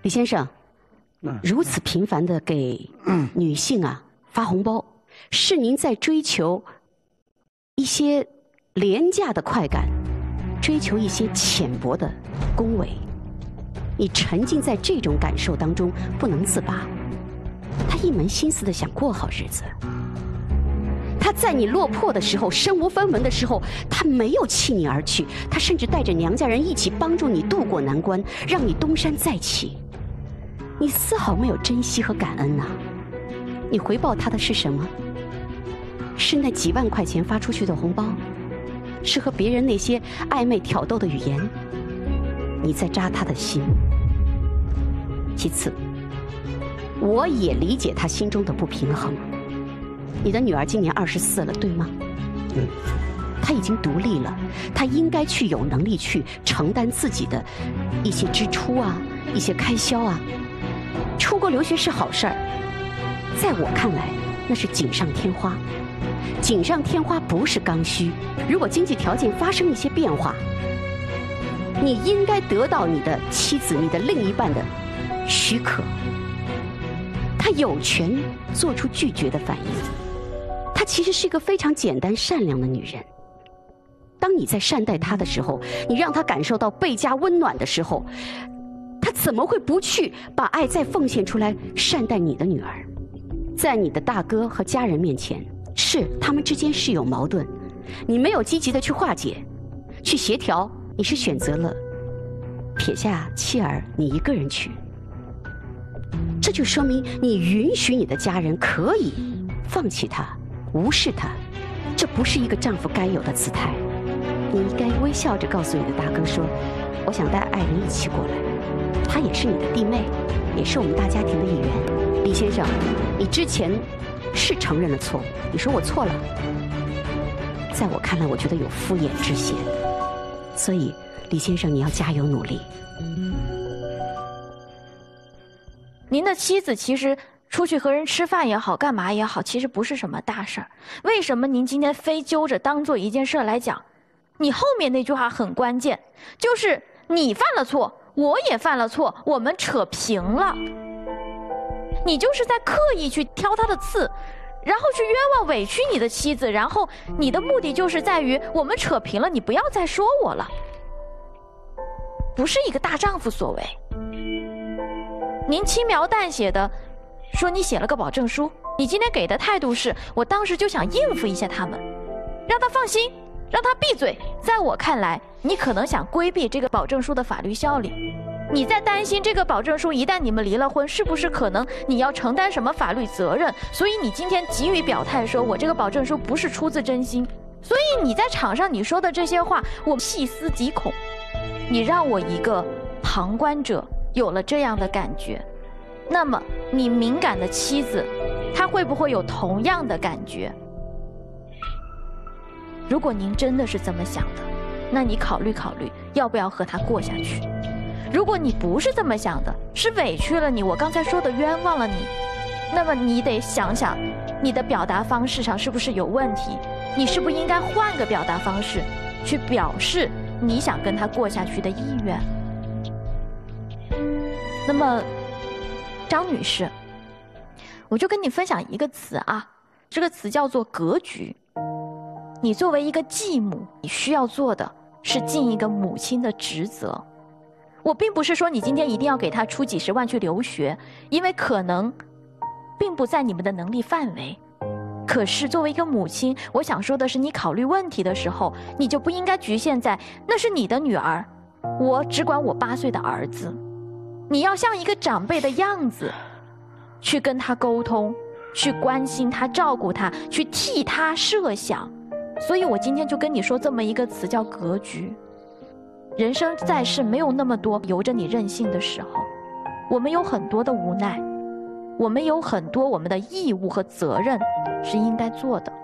李先生，如此频繁的给女性发红包，是您在追求一些廉价的快感，追求一些浅薄的恭维。你沉浸在这种感受当中不能自拔，他一门心思的想过好日子。他在你落魄的时候，身无分文的时候，他没有弃你而去，他甚至带着娘家人一起帮助你渡过难关，让你东山再起。你丝毫没有珍惜和感恩呐！你回报他的是什么？是那几万块钱发出去的红包，是和别人那些暧昧挑逗的语言。你在扎他的心。其次，我也理解他心中的不平衡。你的女儿今年24了，对吗？她已经独立了，她应该去有能力去承担自己的一些支出一些开销出国留学是好事儿，在我看来那是锦上添花。锦上添花不是刚需。如果经济条件发生一些变化，你应该得到你的妻子、你的另一半的许可。他有权做出拒绝的反应。她其实是一个非常简单善良的女人。当你在善待她的时候，你让她感受到倍加温暖的时候，她怎么会不去把爱再奉献出来善待你的女儿？在你的大哥和家人面前，是他们之间是有矛盾，你没有积极的去化解、去协调，你是选择了撇下妻儿，你一个人去。这就说明你允许你的家人可以放弃他、无视他，这不是一个丈夫该有的姿态。你应该微笑着告诉你的大哥说：“我想带爱人一起过来，她也是你的弟妹，也是我们大家庭的一员。”李先生，你之前是承认了错误，你说我错了，在我看来，我觉得有敷衍之嫌。所以，李先生，你要加油努力。 您的妻子其实出去和人吃饭也好，干嘛也好，其实不是什么大事儿。为什么您今天非揪着当做一件事来讲？你后面那句话很关键，就是你犯了错，我也犯了错，我们扯平了。你就是在刻意去挑他的刺，然后去冤枉委屈你的妻子，然后你的目的就是在于我们扯平了，你不要再说我了。不是一个大丈夫所为。您轻描淡写的说你写了个保证书，你今天给的态度是我当时就想应付一下他们，让他放心，让他闭嘴。在我看来，你可能想规避这个保证书的法律效力，你在担心这个保证书一旦你们离了婚，是不是可能你要承担什么法律责任，所以你今天急于表态说我这个保证书不是出自真心。所以你在场上你说的这些话，我细思极恐。你让我一个旁观者有了这样的感觉，那么你敏感的妻子她会不会有同样的感觉？如果您真的是这么想的，那你考虑考虑要不要和他过下去。如果你不是这么想的，是委屈了你，我刚才说的冤枉了你，那么你得想想你的表达方式上是不是有问题，你是不是应该换个表达方式去表示你想跟他过下去的意愿。那么张女士，我就跟你分享一个词这个词叫做格局。你作为一个继母，你需要做的是尽一个母亲的职责。我并不是说你今天一定要给他出几十万去留学，因为可能并不在你们的能力范围。可是作为一个母亲，我想说的是，你考虑问题的时候，你就不应该局限在那是你的女儿，我只管我8岁的儿子。你要像一个长辈的样子去跟他沟通，去关心他，照顾他，去替他设想。所以我今天就跟你说这么一个词，叫格局。人生在世没有那么多由着你任性的时候，我们有很多的无奈，我们有很多我们的义务和责任是应该做的。